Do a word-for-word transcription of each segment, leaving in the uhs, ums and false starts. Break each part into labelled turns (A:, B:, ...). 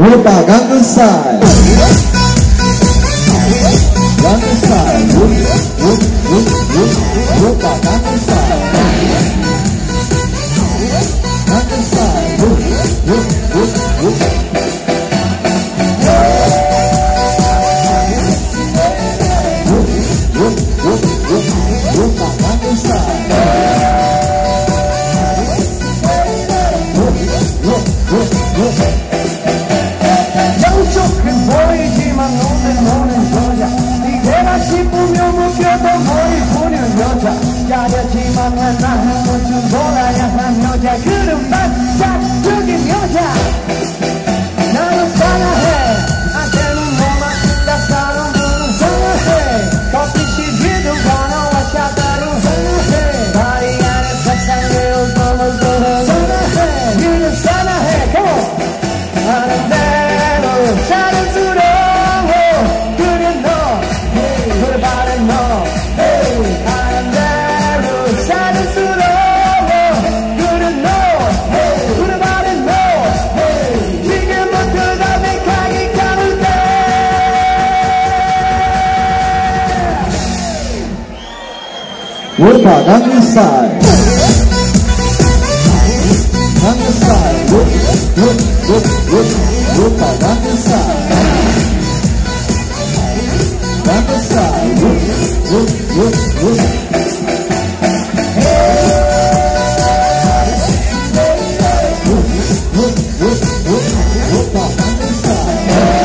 A: Opa, Gangnam Style. Gangnam Style. Whoop, whoop, whoop, whoop. Opa, Gangnam Style. Gangnam Style. Whoop, whoop, whoop, whoop. Whoop, whoop, whoop, whoop. Opa, Gangnam Style. Whoop, whoop, whoop, whoop.
B: 양쪽은 보이지만 눈은 오는 여자 네가 싶으면 묶여도 거의 보는 여자 가렸지만 나는 좀 돌아야 한 여자 그런 반짝적인 여자 나는 사랑해 나한테는 뭐만 다 사랑 부는 사랑해 커피씩 뒤도 번호와 샷다로 사랑해 다리 안에 세상에 웃음을 보는 사랑해 그는 사랑해 Come on 아름다워 사랑스러워 그래 너 그래 바래 너 아름다워 사랑스러워 그래 너 그래 바래 너 지금부터 담백하게 가는 때
A: Opa, Gangnam Style. Gangnam Style. Whoop, whoop, whoop, whoop. Opa, Gangnam Style. Gangnam Style. Whoop, whoop, whoop, whoop. Whoop, whoop, whoop, whoop. Opa, Gangnam Style.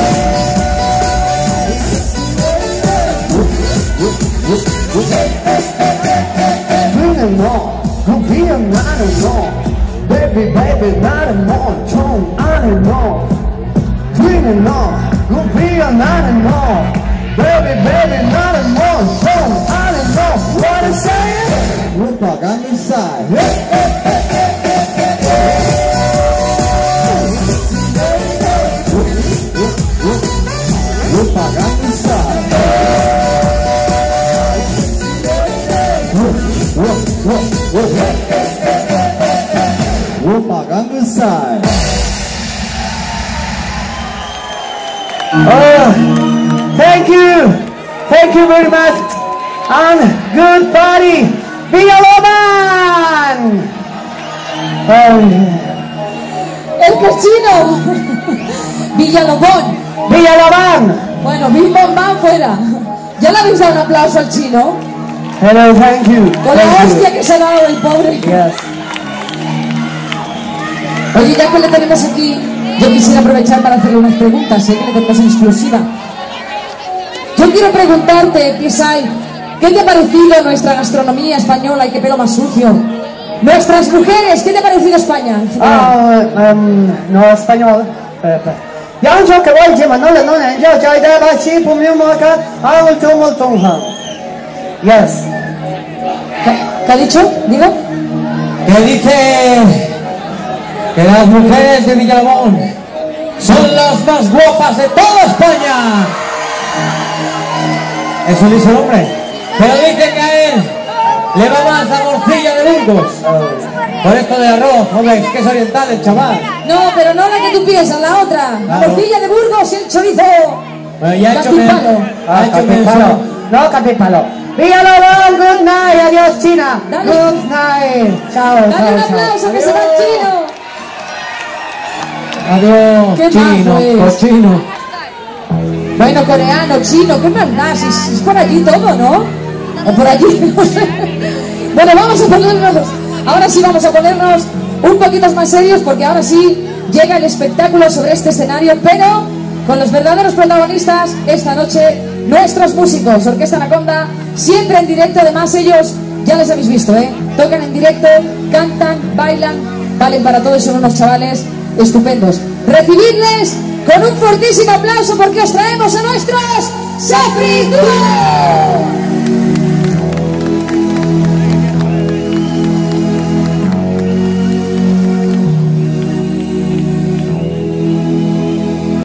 A: Whoop, whoop, whoop, whoop.
B: 그는 너 그비는 나는 너 Baby baby 나는 너총 안에 너 뒤는 너 그비는 나는 너 Baby baby 나는 너총 안에 너 What I'm saying?
A: Opa, Gangnam Style. Opa, Gangnam Style. Whoop, whoop, whoop, whoop. Opa, Gangnam Style.
B: Oh, thank you, thank you very much, and good party, Villaloban. Oh,
C: El que es chino. Villalobón.
B: Villaloban.
C: Bueno, Bim Bom Bam fuera. ¿Ya le habéis dado un aplauso al chino?
B: Hello, thank you.
C: Con la
B: thank
C: hostia
B: you.
C: que se ha dado el pobre.
B: Yes.
C: Oye, ya que le tenemos aquí, yo quisiera aprovechar para hacerle unas preguntas, ¿eh? Que le tenemos en exclusiva. Yo quiero preguntarte, Piesay, ¿qué te ha parecido nuestra gastronomía española y qué pelo más sucio? Nuestras mujeres, ¿qué te ha parecido España?
B: Ah, um, no español. 양쪽嘅位置問到你攞人之後再帶把錢半秒冇間，啊我做冇動行。Yes.
C: ¿Qué, qué ha dicho? Digo.
D: Que dice que las mujeres de Villalobón son las más guapas de toda España. Eso dice el hombre. Pero dice que a él le va más la morcilla de Burgos. Por esto de arroz, hombre, es que es oriental el chaval.
C: No, pero no la que tú piensas, la otra. La
D: Claro.
C: morcilla de Burgos y el chorizo.
D: Bueno, ya ha hecho que...
C: Capipalo.
D: Ha hecho que...
B: No, Capipalo. Villalobón, good night, adiós China.
C: Dale.
B: Good night. Chao,
C: Dale
B: chao,
C: un
B: chao.
C: aplauso que se va el chino.
D: Adiós,
C: Qué
D: chino,
C: majo es.
D: cochino.
C: Bueno, coreano, chino, ¿qué más da? Si es, es por allí todo, ¿no? O por allí. Bueno, vamos a ponernos... Ahora sí vamos a ponernos un poquito más serios porque ahora sí llega el espectáculo sobre este escenario, pero con los verdaderos protagonistas esta noche, nuestros músicos, Orquesta Anaconda, siempre en directo. Además ellos, ya les habéis visto, ¿eh? Tocan en directo, cantan, bailan, valen para todo y son unos chavales estupendos. Recibidles con un fortísimo aplauso porque os traemos a nuestros Safri Duo.